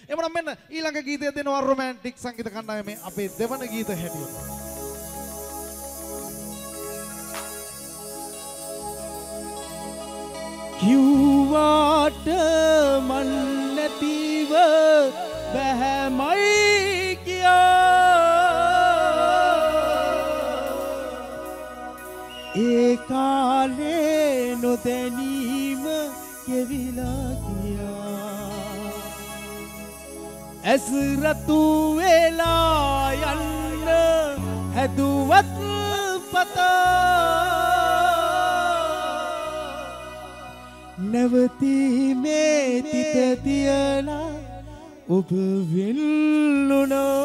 එමනම් මෙන්න ඊළඟ ගීතය දෙනවා රොමැන්ටික් සංගීත කණ්ඩායමේ අපේ දෙවන ගීත හැටියට. කිව්වාට මන් නැතිව බැහැමයි ඒ කාලේ නොදැනීම ගෙවිලා ගියා ඇස් රතු වෙලා යන්න හැදුවත් පතා නැවතීමේ තිත තියලා ඔබ වෙල්ලුණා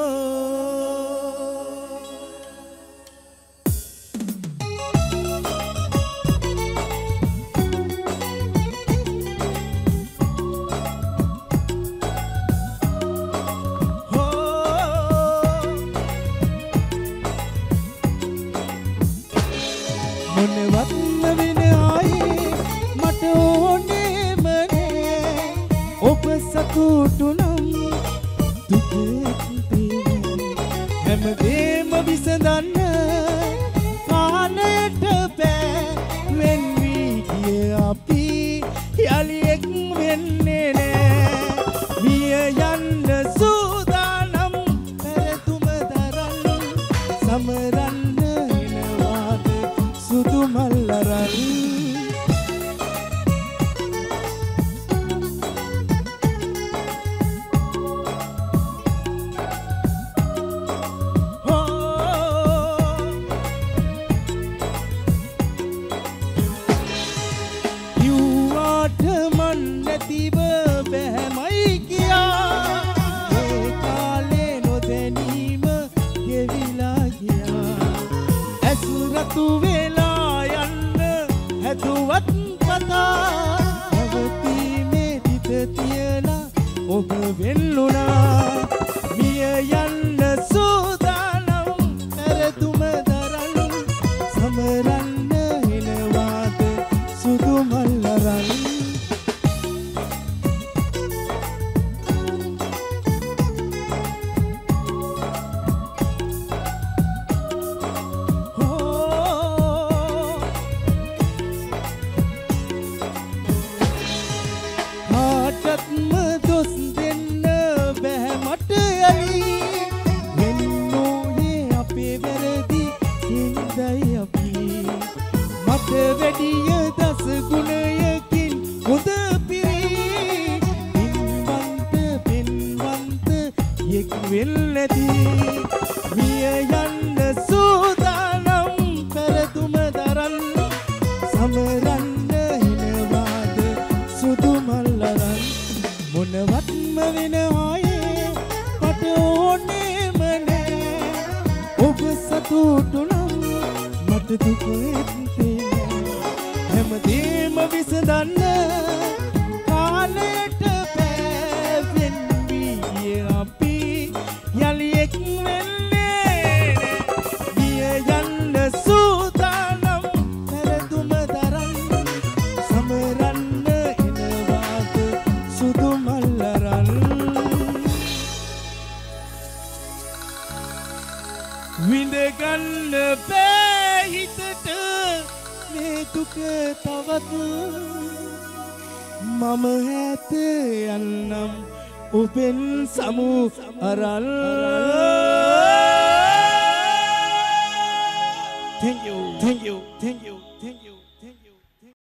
මොනවත්ම වෙන ආයේ මට ඕනේම නෑ ඔබ සතුටු නම් දුකේ හැමදේම විසඳන්න කාණයට බෑ වෙන් වී ගිය අපි යලි එක් වෙන්නේ නෑ මිය යන්න සූදානම් පෙරතුම දරන්න සමරන්න සුදු මල්ලරන් කිව්වාට මන් නැතිව බැහැමයි කියා ඒ කාලේ නොදැනීම ගෙවිලා ගියා ඇස් රතු වෙලා යන්න හැදුවත් පතා නැවතීමේ තිත තියලා ඔබ වෙල්ලුණා මිය යන්න සූදානම් පෙරතුම දරන්න සමරන්න එනවාද සුදු මල්ලරන් කාටත්ම දොස් දෙන්න බැහැ මට යලි වෙන්නෝයේ අපේ වැරදි හින්දයි අපි මට වැඩිය දස ගුණයකින් හොඳ පිරි පින්වන්ත යෙක් වෙල්ලැති මිය යන්න සූදානම් පෙරතුම දරන්න සමරන්න හිනවාද සුදු මල්ලරන් මොනවත්ම වෙන ආයේ මට ඕනේම නෑ ඔබ සතුටු නම් මට දුකෙත් හැමදේම විසඳන්න කාලයට බෑ වෙන් වී ගිය අපි යලි එක් වෙන්නේ මිය යන්න සූදානම් පෙරතුම දරන්න සමරන්න එනවාද සුදු මල්ලරන් විඳගන්න බෑ හිතට මේ දුක තවත් මම ඈත යන්නම් ඔබෙන් සමු අරන් Thank you.